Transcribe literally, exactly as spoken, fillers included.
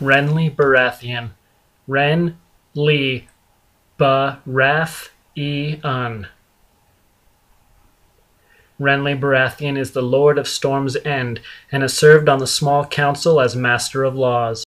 Renly Baratheon. Renly Baratheon. Renly Baratheon is the Lord of Storm's End, and has served on the Small Council as Master of Laws.